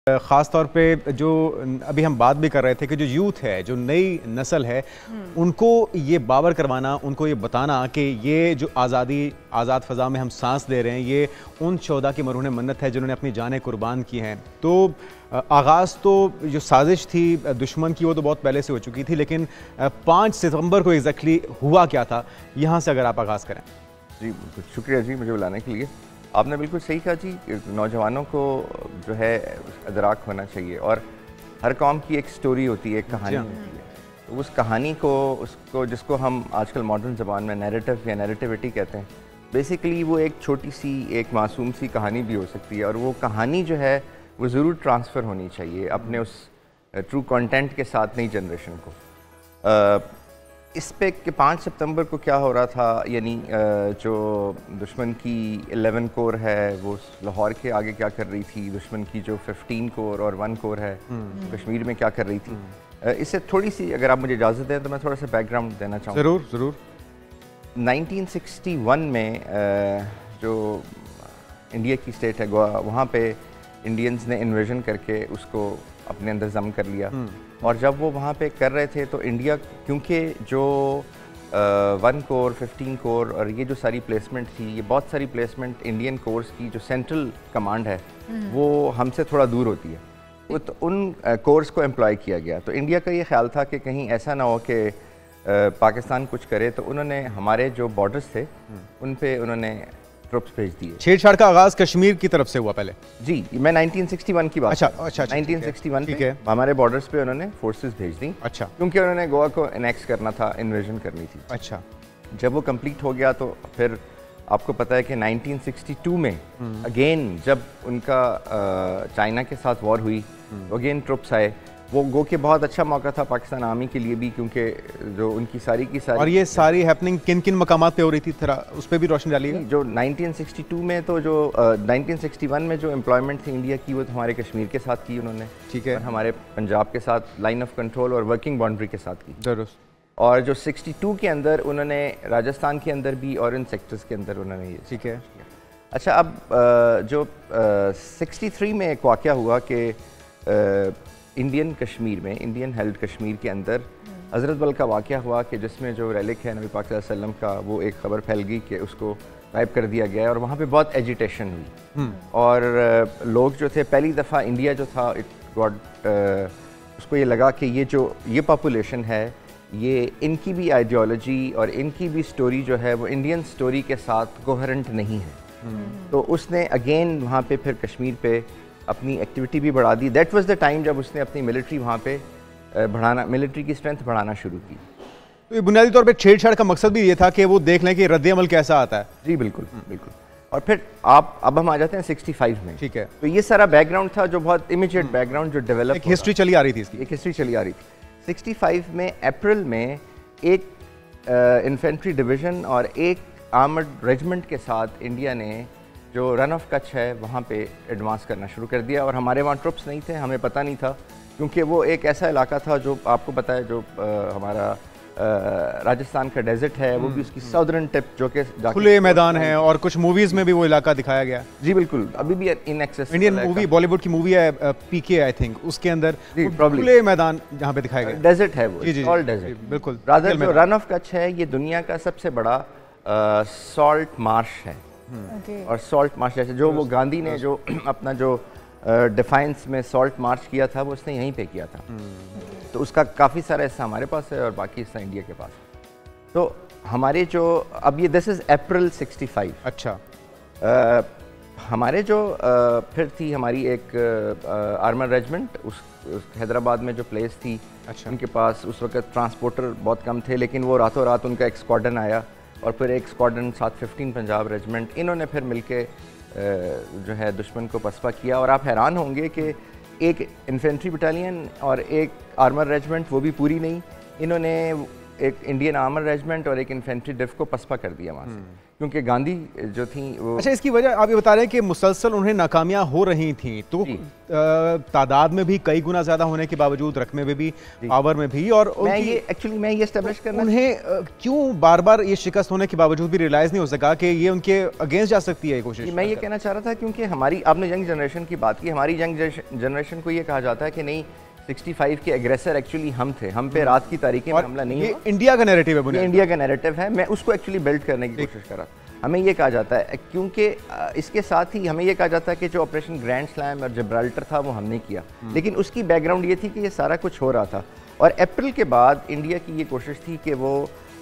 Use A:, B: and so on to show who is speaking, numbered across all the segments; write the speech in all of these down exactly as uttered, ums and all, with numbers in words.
A: خاص طور پہ جو ابھی ہم بات بھی کر رہے تھے کہ جو یوتھ ہے، جو نئی نسل ہے، ان کو یہ باور کروانا، ان کو یہ بتانا کہ یہ جو آزادی آزاد فضا میں ہم سانس دے رہے ہیں، یہ ان شہداء کی مرہون منت ہے جنہوں نے اپنی جانیں قربان کی ہیں. تو آغاز تو جو سازش تھی دشمن کی وہ تو بہت پہلے سے ہو چکی تھی، لیکن پانچ ستمبر کو ایگزیکٹلی ہوا کیا تھا، یہاں سے اگر آپ آغاز کریں.
B: جی شکریہ جی مجھے بلانے کے لیے. آپ نے بالکل صحیح کہا جی، نوجوانوں کو جو ہے ادراک ہونا چاہیے، اور ہر قوم کی ایک سٹوری ہوتی ہے، ایک کہانی ہوتی ہے. تو اس کہانی کو اس کو جس کو ہم آج کل ماڈرن زبان میں نیریٹو یا نیریٹیوٹی کہتے ہیں، بیسیکلی وہ ایک چھوٹی سی ایک معصوم سی کہانی بھی ہو سکتی ہے، اور وہ کہانی جو ہے وہ ضرور ٹرانسفر ہونی چاہیے اپنے اس ٹرو کانٹینٹ کے ساتھ نئی جنریشن کو. اس پہ کہ پانچ ستمبر کو کیا ہو رہا تھا، یعنی جو دشمن کی الیون کور ہے وہ لاہور کے آگے کیا کر رہی تھی، دشمن کی جو ففٹین کور اور ون کور ہے کشمیر میں کیا کر رہی تھی، اس سے تھوڑی سی اگر آپ مجھے اجازت دیں تو میں تھوڑا سا بیک گراؤنڈ دینا چاہوں گا.
A: ضرور ضرور.
B: نائنٹین سکسٹی ون میں جو انڈیا کی اسٹیٹ ہے گوا، وہاں پہ انڈینز نے انویژن کر کے اس کو اپنے اندر ضم کر لیا، اور جب وہ وہاں پہ کر رہے تھے تو انڈیا کیونکہ جو ون کور ففٹین کور اور یہ جو ساری پلیسمنٹ تھی، یہ بہت ساری پلیسمنٹ انڈین کورس کی جو سینٹرل کمانڈ ہے وہ ہم سے تھوڑا دور ہوتی ہے، تو ان کورس کو امپلائی کیا گیا. تو انڈیا کا یہ خیال تھا کہ کہیں ایسا نہ ہو کہ پاکستان کچھ کرے، تو انہوں نے ہمارے جو بارڈرز تھے ان پہ انہوں نے ٹروپس بھیج دیے.
A: چھیڑ چھاڑ کا آغاز کشمیر کی طرف سے ہوا پہلے؟
B: جی میں نائنٹین سکسٹی ون کی بات.
A: اچھا اچھا
B: نائنٹین سکسٹی ون پہ ہمارے بارڈرز پہ انہوں نے فورسز بھیج دیں.
A: اچھا.
B: کیونکہ انہوں نے گوا کو انیکس کرنا تھا، انویژن کرنی تھی.
A: اچھا. جب
B: جب وہ کمپلیٹ ہو گیا تو پھر آپ کو پتہ ہے کہ نائنٹین سکسٹی ٹو میں اگین جب ان کا چائنا کے ساتھ وار ہوئی، اگین ٹروپس آئے. وہ گو کہ بہت اچھا موقع تھا پاکستان آرمی کے لیے بھی، کیونکہ جو ان کی ساری کی ساری.
A: اور یہ ساری ہیپننگ کن کن مقامات پہ ہو رہی تھی، تھوڑا اس پہ بھی روشنی ڈالیے گا.
B: جو نائنٹین سکسٹی ٹو میں تو جو نائنٹین سکسٹی ون میں جو امپلائمنٹ تھی انڈیا کی، وہ تو ہمارے کشمیر کے ساتھ کی انہوں نے.
A: ٹھیک ہے.
B: اور ہمارے پنجاب کے ساتھ لائن آف کنٹرول اور ورکنگ باؤنڈری کے ساتھ کی.
A: درست.
B: اور جو سکسٹی ٹو کے اندر انہوں نے راجستھان کے اندر بھی اور ان سیکٹرز کے اندر انہوں نے یہ.
A: ٹھیک ہے.
B: اچھا اب جو سکسٹی تھری میں ایک واقعہ ہوا کہ انڈین کشمیر میں، انڈین ہیلڈ کشمیر کے اندر حضرت بل کا واقعہ ہوا کہ جس میں جو ریلک ہے نبی پاک صلی اللہ علیہ وسلم کا، وہ ایک خبر پھیل گئی کہ اس کو غائب کر دیا گیا ہے، اور وہاں پہ بہت ایجیٹیشن ہوئی. اور لوگ جو تھے، پہلی دفعہ انڈیا جو تھا اٹ گاٹ اس کو یہ لگا کہ یہ جو یہ پاپولیشن ہے، یہ ان کی بھی آئیڈیالوجی اور ان کی بھی سٹوری جو ہے وہ انڈین سٹوری کے ساتھ کوہرنٹ نہیں ہے. تو اس نے اگین وہاں پہ پھر کشمیر پہ اپنی ایکٹیویٹی بھی بڑھا دی. دیٹ واز دا ٹائم جب اس نے اپنی ملٹری وہاں پہ بڑھانا، ملٹری کی اسٹرینتھ بڑھانا شروع کی.
A: تو یہ بنیادی طور پہ چھیڑ چھاڑ کا مقصد بھی یہ تھا کہ وہ دیکھ لیں کہ رد عمل کیسا آتا ہے.
B: جی بالکل بالکل. اور پھر آپ اب ہم آ جاتے ہیں سکسٹی فائیو میں.
A: ٹھیک ہے.
B: تو یہ سارا بیک گراؤنڈ تھا جو بہت امیجیٹ بیک گراؤنڈ جو ڈیولپ،
A: ایک ہسٹری چلی آ رہی تھی اس کی.
B: ایک ہسٹری چلی آ رہی تھی. سکسٹی فائیو میں اپریل میں ایک انفینٹری ڈویژن اور ایک آرمڈ ریجمنٹ کے ساتھ انڈیا نے جو رن آف کچھ ہے وہاں پہ ایڈوانس کرنا شروع کر دیا. اور ہمارے وہاں ٹروپس نہیں تھے، ہمیں پتہ نہیں تھا، کیونکہ وہ ایک ایسا علاقہ تھا جو آپ کو پتہ ہے جو ہمارا راجستھان کا ڈیزرٹ ہے، وہ بھی اس کی ساؤدرن ٹپ جو کہ
A: کھلے میدان ہیں، اور کچھ موویز میں بھی وہ علاقہ دکھایا گیا.
B: جی بالکل. ابھی بھی in access
A: Indian movie, Bollywood کی مووی ہے پی کے آئی تھنک، اس کے اندر کھلے میدان جہاں پہ دکھایا گیا
B: ڈیزرٹ ہے، وہ آل ڈیزرٹ.
A: بالکل.
B: رادر جو رن آف کچھ ہے یہ دنیا کا سب سے بڑا سالٹ مارش ہے. اور سالٹ مارچ جیسے جو وہ گاندھی نے جو اپنا جو ڈیفائنس میں سالٹ مارچ کیا تھا وہ اس نے یہیں پہ کیا تھا. تو اس کا کافی سارا حصہ ہمارے پاس ہے اور باقی حصہ انڈیا کے پاس. تو ہمارے جو اب یہ this is April sixty five.
A: اچھا.
B: ہمارے جو پھر تھی ہماری ایک آرمر ریجمنٹ اس حیدرآباد میں جو پلیس تھی.
A: اچھا.
B: ان کے پاس اس وقت ٹرانسپورٹر بہت کم تھے، لیکن وہ راتوں رات ان کا ایک اسکواڈرن آیا، اور پھر ایک اسکواڈرن ساتھ ففٹین پنجاب ریجمنٹ، انہوں نے پھر مل کے جو ہے دشمن کو پسپا کیا. اور آپ حیران ہوں گے کہ ایک انفینٹری بٹالین اور ایک آرمر ریجمنٹ، وہ بھی پوری نہیں، انہوں نے ایک انڈین آرمر ریجمنٹ اور ایک انفینٹری ڈف کو پسپا کر دیا وہاں سے، کیونکہ گاندھی جو تھیں وہ...
A: اچھا، اس کی وجہ آپ یہ بتا رہے ہیں کہ مسلسل انہیں ناکامیاں ہو رہی تھیں، تو تعداد میں بھی کئی گنا زیادہ ہونے کے باوجود، رقمے میں بھی، پاور میں بھی، اور
B: میں یہ ایکچولی میں یہ اسٹیبلش کرنا
A: انہیں کیوں بار بار یہ شکست ہونے کے باوجود بھی ریلائز نہیں ہو سکا کہ یہ ان کے اگینسٹ جا سکتی ہے یہ کوشش؟
B: میں یہ کہنا چاہ رہا تھا کیونکہ ہماری، آپ نے ینگ جنریشن کی بات کی، ہماری ینگ جنریشن کو یہ کہا جاتا ہے کہ نہیں سکسٹی فائیو کے ایگریسر ایکچولی ہم تھے، ہم پہ رات کی تاریخیں میں حملہ نہیں ہوا،
A: یہ انڈیا کا نیریٹو ہے،
B: یہ انڈیا کا نیریٹو ہے، میں اس کو ایکچولی بلڈ کرنے کی کوشش کر رہا تھا۔ ہمیں یہ کہا جاتا ہے کیونکہ اس کے ساتھ ہی ہمیں یہ کہا جاتا ہے کہ جو آپریشن گرینڈ سلیم اور جبرالٹر تھا وہ ہم نے کیا، لیکن اس کی بیک گراؤنڈ یہ تھی کہ یہ سارا کچھ ہو رہا تھا، اور اپریل کے بعد انڈیا کی یہ کوشش تھی کہ وہ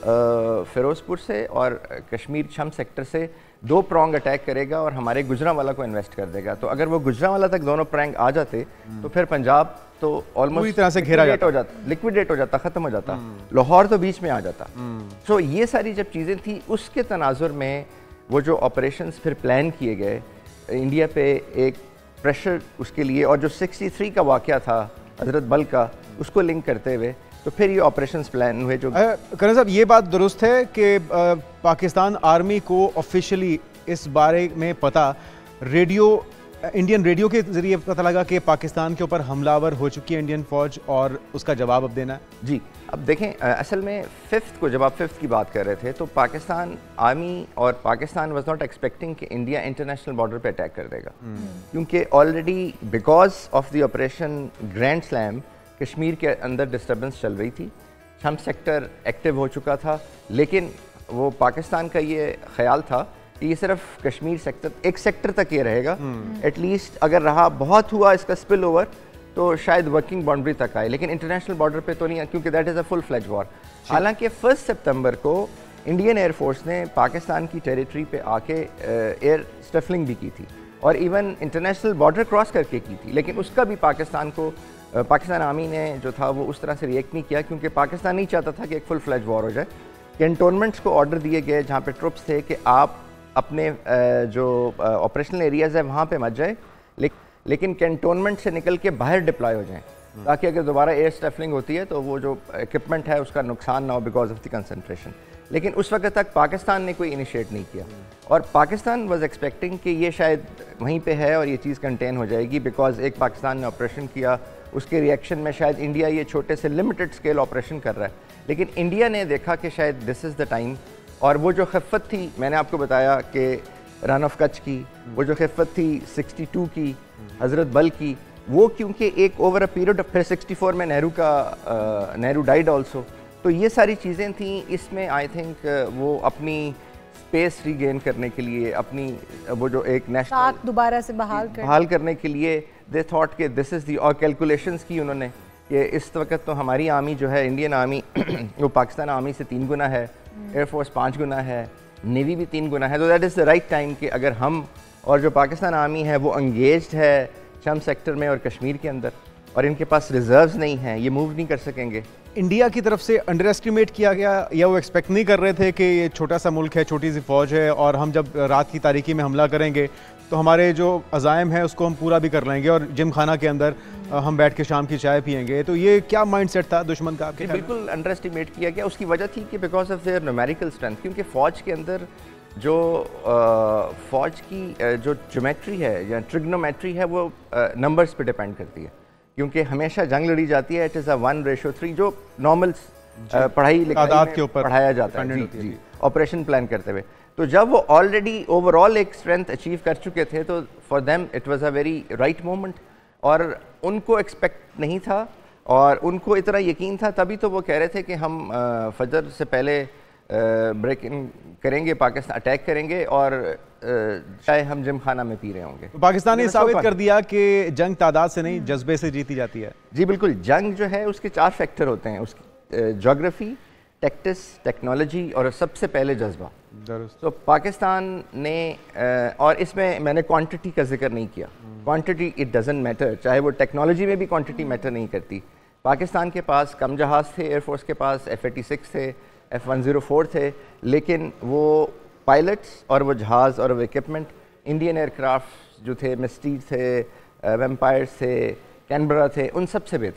B: فیروز پور سے اور کشمیر چھم سیکٹر سے دو پرانگ اٹیک کرے گا اور ہمارے گجرانوالہ کو انویسٹ کر دے گا، تو اگر وہ گجرانوالہ تک دونوں پرانگ آ جاتے تو پھر پنجاب تو آلموسٹ پوری
A: طرح سے گھیرا
B: ہو جاتا، لیکویڈیٹ ہو جاتا، ختم ہو جاتا، لاہور تو بیچ میں آ جاتا۔ سو یہ ساری جب چیزیں تھیں، اس کے تناظر میں وہ جو آپریشنز پھر پلان کیے گئے انڈیا پہ ایک پریشر اس کے لیے، اور جو سکسٹی تھری کا واقعہ تھا حضرت بل کا، اس کو لنک کرتے ہوئے تو پھر یہ آپریشنز پلان ہوئے۔ جو
A: کرن صاحب یہ بات درست ہے کہ پاکستان آرمی کو آفیشلی اس بارے میں پتہ ریڈیو انڈین ریڈیو کے ذریعے پتہ لگا کہ پاکستان کے اوپر حملہ آور ہو چکی ہے انڈین فوج اور اس کا جواب اب دینا ہے؟
B: جی، اب دیکھیں اصل میں ففتھ کو جب آپ ففتھ کی بات کر رہے تھے تو پاکستان آرمی اور پاکستان واز ناٹ ایکسپیکٹنگ کہ انڈیا انٹرنیشنل بارڈر پہ اٹیک کر دے گا، کیونکہ already because of the operation Grand Slam Kashmir کے اندر ڈسٹربنس چل رہی تھی، چھم سیکٹر ایکٹیو ہو چکا تھا، لیکن وہ پاکستان کا یہ خیال تھا کہ یہ صرف کشمیر سیکٹر ایک سیکٹر تک یہ رہے گا، ایٹ لیسٹ اگر رہا بہت ہوا اس کا سپل اوور تو شاید ورکنگ باؤنڈری تک آئے، لیکن انٹرنیشنل بارڈر پہ تو نہیں، کیونکہ دیٹ از اے فل فلیج وار۔ حالانکہ فرسٹ سپتمبر کو انڈین ایئر فورس نے پاکستان کی ٹیریٹری پہ آ کے ایئر اسٹفلنگ بھی کی تھی، اور ایون انٹرنیشنل بارڈر کراس کر کے کی تھی، لیکن اس کا بھی پاکستان کو پاکستان آرمی نے جو تھا وہ اس طرح سے ریئیکٹ نہیں کیا، کیونکہ پاکستان نہیں چاہتا تھا کہ ایک فل فلیج وار ہو جائے۔ کینٹونمنٹس کو آرڈر دیے گئے جہاں پہ ٹروپس تھے کہ آپ اپنے جو آپریشنل ایریاز ہیں وہاں پہ مت جائیں، لیکن کینٹونمنٹ سے نکل کے باہر ڈپلائے ہو جائیں، تاکہ اگر دوبارہ ایئر اسٹیفلنگ ہوتی ہے تو وہ جو اکوپمنٹ ہے اس کا نقصان نہ ہو بیکاز آف دی کنسنٹریشن۔ لیکن اس وقت تک پاکستان نے کوئی انیشیٹ نہیں کیا، اور پاکستان واز ایکسپیکٹنگ کہ یہ شاید وہیں پہ ہے اور یہ چیز کنٹین ہو جائے گی، بیکاز ایک پاکستان نے آپریشن کیا، اس کے ریئیکشن میں شاید انڈیا یہ چھوٹے سے لمیٹڈ اسکیل آپریشن کر رہا ہے، لیکن انڈیا نے دیکھا کہ شاید دس از دا ٹائم، اور وہ جو خفت تھی میں نے آپ کو بتایا کہ رن آف کچھ کی، وہ جو خفت تھی سکسٹی ٹو کی حضرت بل کی، وہ کیونکہ ایک اوور اے پیریڈ، پھر سکسٹی فور میں نہرو کا نہرو ڈائیڈ آلسو، تو یہ ساری چیزیں تھیں، اس میں آئی تھنک وہ اپنی اسپیس ری گین کرنے کے لیے، اپنی وہ جو ایک نیشنل
C: دوبارہ سے بحال
B: بحال کرنے کے لیے دے تھاٹ کہ دس از دی، اور کیلکولیشنز کی انہوں نے کہ اس وقت تو ہماری آرمی جو ہے انڈین آرمی وہ پاکستان آرمی سے تین گنا ہے، ایئر فورس پانچ گنا ہے، نیوی بھی تین گنا ہے، تو that is the right time کہ اگر ہم اور جو پاکستان آرمی ہے وہ انگیجڈ ہے چھم سیکٹر میں اور کشمیر کے اندر، اور ان کے پاس ریزروز نہیں ہیں، یہ موو نہیں کر سکیں گے۔
A: انڈیا کی طرف سے انڈر ایسٹیمیٹ کیا گیا یا وہ ایکسپیکٹ نہیں کر رہے تھے کہ یہ چھوٹا سا ملک ہے، چھوٹی سی فوج ہے، اور ہم جب رات کی تاریکی میں حملہ کریں گے تو ہمارے جو عزائم ہیں اس کو ہم پورا بھی کر لیں گے، اور جم خانہ کے اندر ہم بیٹھ کے شام کی چائے پئیں گے، تو یہ کیا مائنڈ سیٹ تھا دشمن کا آپ کے؟
B: بالکل انڈر ایسٹیمیٹ کیا گیا، اس کی وجہ تھی کہ because of their numerical strength, کیونکہ فوج کے اندر جو فوج کی جو جیومیٹری ہے یا ٹریگنومیٹری ہے وہ نمبرز پہ ڈیپینڈ کرتی ہے، کیونکہ ہمیشہ جنگ لڑی جاتی ہے it is a one ratio three, جو نارمل پڑھائی لکھائی کے اوپر پڑھایا جاتا ہے جی آپریشن پلان کرتے ہوئے، تو جب وہ آلریڈی اوور آل ایک اسٹرینتھ اچیو کر چکے تھے تو for them it was a very right moment, اور ان کو ایکسپیکٹ نہیں تھا اور ان کو اتنا یقین تھا، تبھی تو وہ کہہ رہے تھے کہ ہم فجر سے پہلے بریک ان کریں گے، پاکستان اٹیک کریں گے، اور چاہے ہم جم خانہ میں پی رہے ہوں گے۔
A: پاکستان نے ثابت کر دیا کہ جنگ تعداد سے نہیں جذبے سے جیتی جاتی ہے۔
B: جی بالکل، جنگ جو ہے اس کے چار فیکٹر ہوتے ہیں، اس کی جغرافی، ٹیکٹس، ٹیکنالوجی اور سب سے پہلے جذبہ۔ تو پاکستان نے، اور اس میں میں نے کوانٹٹی کا ذکر نہیں کیا، کوانٹٹی اٹ ڈزنٹ میٹر، چاہے وہ ٹیکنالوجی میں بھی کوانٹٹی میٹر نہیں کرتی۔ پاکستان کے پاس کم جہاز تھے، ایئر فورس کے پاس ایف ایٹی سکس تھے، ایف ون زیرو فور تھے، لیکن وہ پائلٹس اور وہ جہاز اور وہ اکوپمنٹ انڈین ایئر کرافٹ جو تھے، مسٹیج تھے، ویمپائرز تھے، کینبرا تھے، ان سب سے بہتر تھے۔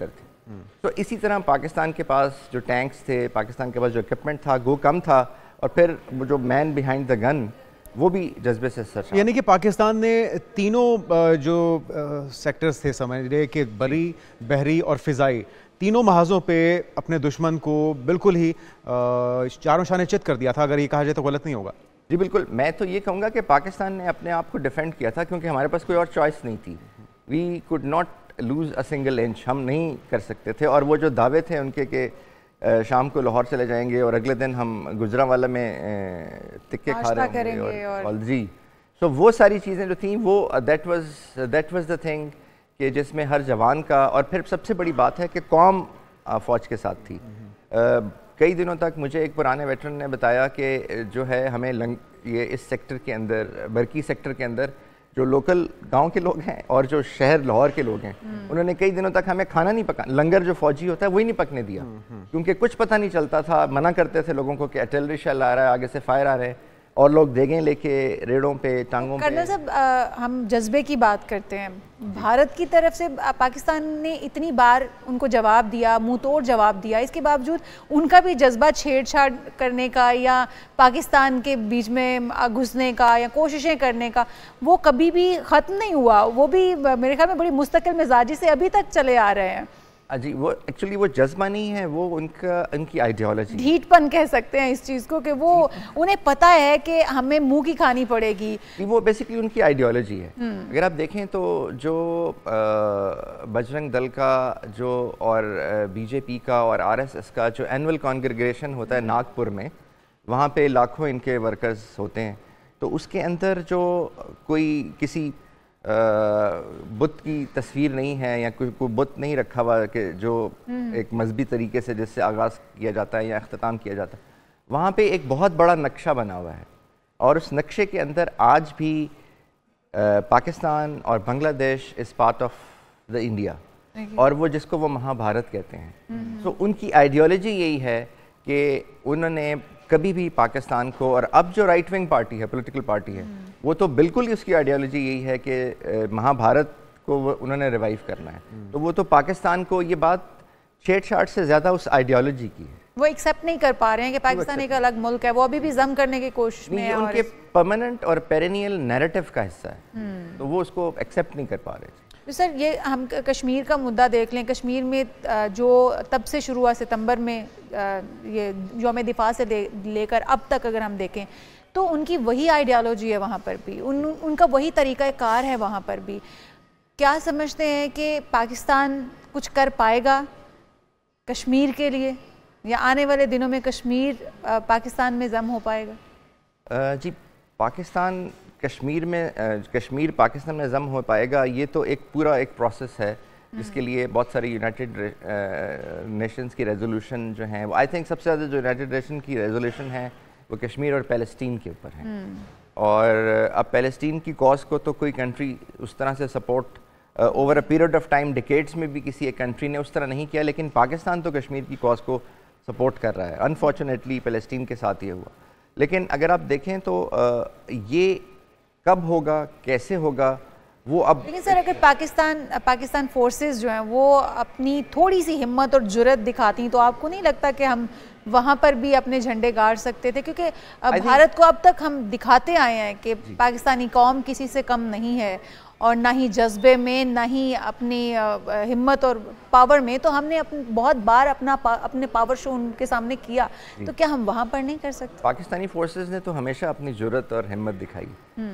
B: تو اسی طرح پاکستان کے پاس جو ٹینکس تھے، پاکستان کے پاس جو اکوپمنٹ تھا وہ کم تھا، اور پھر جو مین بیہائنڈ دا گن وہ بھی جذبے سے سر.
A: یعنی کہ پاکستان نے تینوں جو سیکٹرز تھے سمجھ رہے کہ بری، بحری اور فضائی، تینوں محاذوں پہ اپنے دشمن کو بالکل ہی چاروں شانے چت کر دیا تھا، اگر یہ کہا جائے تو غلط نہیں ہوگا.
B: جی بالکل، میں تو یہ کہوں گا کہ پاکستان نے اپنے آپ کو ڈیفینڈ کیا تھا کیونکہ ہمارے پاس کوئی اور چوائس نہیں تھی. We could not lose a single inch, ہم نہیں کر سکتے تھے. اور وہ جو دعوے تھے ان کے کہ شام کو لاہور چلے جائیں گے اور اگلے دن ہم گجرانوالہ میں تکے کھا رہے ہوں گے اور جی، تو وہ ساری چیزیں جو تھیں وہ that was that was the thing کہ جس میں ہر جوان کا، اور پھر سب سے بڑی بات ہے کہ قوم فوج کے ساتھ تھی. کئی دنوں تک مجھے ایک پرانے ویٹرن نے بتایا کہ جو ہے ہمیں لنگ یہ اس سیکٹر کے اندر، برکی سیکٹر کے اندر جو لوکل گاؤں کے لوگ ہیں اور جو شہر لاہور کے لوگ ہیں، انہوں نے کئی دنوں تک ہمیں کھانا نہیں پکا، لنگر جو فوجی ہوتا ہے وہی نہیں پکنے دیا، کیونکہ کچھ پتہ نہیں چلتا تھا. منع کرتے تھے لوگوں کو کہ آرٹلری شیل آ رہا ہے، آگے سے فائر آ رہے ہیں، اور لوگ دیگیں لے کے ریڑوں پہ، ٹانگوں پہ.
C: کرنل صاحب، ہم جذبے کی بات کرتے ہیں، بھارت کی طرف سے پاکستان نے اتنی بار ان کو جواب دیا، منہ توڑ جواب دیا، اس کے باوجود ان کا بھی جذبہ چھیڑ چھاڑ کرنے کا یا پاکستان کے بیچ میں گھسنے کا یا کوششیں کرنے کا وہ کبھی بھی ختم نہیں ہوا. وہ بھی میرے خیال میں بڑی مستقل مزاجی سے ابھی تک چلے آ رہے ہیں.
B: جی، وہ ایکچولی وہ جذبہ نہیں ہے، وہ ان کا ان کی آئیڈیالوجی،
C: ڈھیٹ پن کہہ سکتے ہیں اس چیز کو، کہ وہ انہیں پتہ ہے کہ ہمیں منہ کی کھانی پڑے گی.
B: وہ بیسیکلی ان کی آئیڈیالوجی ہے. اگر آپ دیکھیں تو جو بجرنگ دل کا جو اور بی جے پی کا اور آر ایس ایس کا جو اینول کانگریگیشن ہوتا ہے ناگپور میں، وہاں پہ لاکھوں ان کے ورکرز ہوتے ہیں. تو اس کے اندر جو کوئی کسی بت کی تصویر نہیں ہے یا کوئی کوئی بت نہیں رکھا ہوا کہ جو ایک مذہبی طریقے سے جس سے آغاز کیا جاتا ہے یا اختتام کیا جاتا ہے، وہاں پہ ایک بہت بڑا نقشہ بنا ہوا ہے. اور اس نقشے کے اندر آج بھی پاکستان اور Bangladesh is part of the India, اور وہ جس کو وہ مہا بھارت کہتے ہیں. تو ان کی آئیڈیالوجی یہی ہے کہ انہوں نے کبھی بھی پاکستان کو، اور اب جو رائٹ ونگ پارٹی ہے، پولیٹیکل پارٹی ہے، وہ تو بالکل ہی اس کی آئیڈیالوجی یہی ہے کہ مہا بھارت کو انہوں نے ریوائیو کرنا ہے. تو وہ تو پاکستان کو یہ بات چھیڑ چھاڑ سے زیادہ اس آئیڈیالوجی کی ہے.
C: وہ ایکسیپٹ نہیں کر پا رہے ہیں کہ پاکستان ایک الگ ملک ہے، وہ ابھی بھی ضم کرنے کی کوشش میں ہے.
B: ان کے پرماننٹ اور پیرینیل نیریٹو کا حصہ ہے، تو وہ اس کو ایکسیپٹ نہیں کر پا رہے.
C: سر، یہ ہم کشمیر کا مدعا دیکھ لیں. کشمیر میں جو تب سے شروع ہوا ستمبر میں یہ یوم دفاع سے لے کر اب تک اگر ہم دیکھیں تو ان کی وہی آئیڈیالوجی ہے وہاں پر بھی، ان ان کا وہی طریقہ کار ہے وہاں پر بھی. کیا سمجھتے ہیں کہ پاکستان کچھ کر پائے گا کشمیر کے لیے، یا آنے والے دنوں میں کشمیر پاکستان میں ضم ہو پائے گا؟
B: جی، پاکستان کشمیر میں کشمیر پاکستان میں ضم ہو پائے گا، یہ تو ایک پورا ایک پروسیس ہے جس کے لیے بہت ساری یونائٹڈ نیشنز کی ریزولوشن جو ہیں، آئی تھنک سب سے زیادہ جو یونائٹڈ نیشن کی ریزولوشن ہے وہ کشمیر اور پیلسٹین کے اوپر ہیں. اور اب پیلسٹین کی کاز کو تو کوئی کنٹری اس طرح سے support over a period of time decades میں بھی کسی ایک کنٹری نے اس طرح نہیں کیا، لیکن پاکستان تو کشمیر کی کاز کو سپورٹ کر رہا ہے. انفارچونیٹلی پیلسٹین کے ساتھ یہ ہوا. لیکن اگر آپ دیکھیں تو یہ کب ہوگا، کیسے ہوگا، وہ اب.
C: لیکن سر، اگر پاکستان پاکستان فورسز جو ہیں وہ اپنی تھوڑی سی ہمت اور جرت دکھاتی تو آپ کو نہیں لگتا کہ ہم وہاں پر بھی اپنے جھنڈے گاڑ سکتے تھے؟ کیونکہ بھارت کو اب تک ہم دکھاتے آئے ہیں کہ پاکستانی قوم کسی سے کم نہیں ہے، اور نہ ہی جذبے میں، نہ ہی اپنی ہمت اور پاور میں. تو ہم نے بہت بار اپنا اپنے پاور شو ان کے سامنے کیا، تو کیا ہم وہاں پر نہیں کر سکتے؟
B: پاکستانی فورسز نے تو ہمیشہ اپنی جرت اور ہمت دکھائی.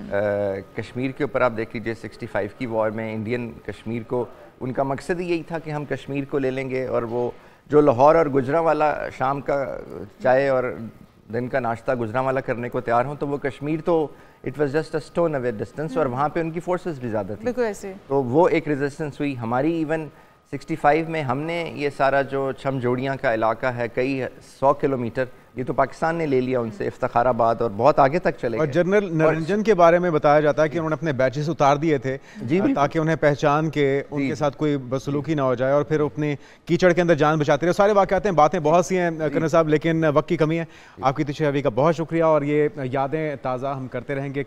B: کشمیر کے اوپر آپ دیکھ لیجیے سکسٹی فائیو کی وار میں انڈین کشمیر کو، ان کا مقصد یہی تھا کہ ہم کشمیر کو لے لیں گے، اور وہ جو لاہور اور گجرانوالہ شام کا چائے اور دن کا ناشتہ گجرانوالہ کرنے کو تیار ہوں، تو وہ کشمیر تو it was just a stone away distance, اور وہاں پہ ان کی فورسز بھی زیادہ تھیں.
C: بالکل ایسے. تو
B: وہ ایک ریزسٹنس ہوئی ہماری. ایون سکسٹی فائیو میں ہم نے یہ سارا جو چھم جوڑیاں کا علاقہ ہے، کئی سو کلومیٹر، یہ تو پاکستان نے لے لیا ان سے، افتخار آباد اور بہت آگے تک چلے گئے.
A: اور جنرل نرنجن کے بارے میں بتایا جاتا ہے کہ انہوں نے اپنے بیچز اتار دیے تھے تاکہ انہیں پہچان کے ان کے ساتھ کوئی بدسلوکی نہ ہو جائے، اور پھر اپنے کیچڑ کے اندر جان بچاتے رہے. سارے واقعات ہیں، باتیں بہت سی ہیں کرنل صاحب، لیکن وقت کی کمی ہے. آپ کی تشریح کا بہت شکریہ، اور یہ یادیں تازہ ہم کرتے رہیں گے.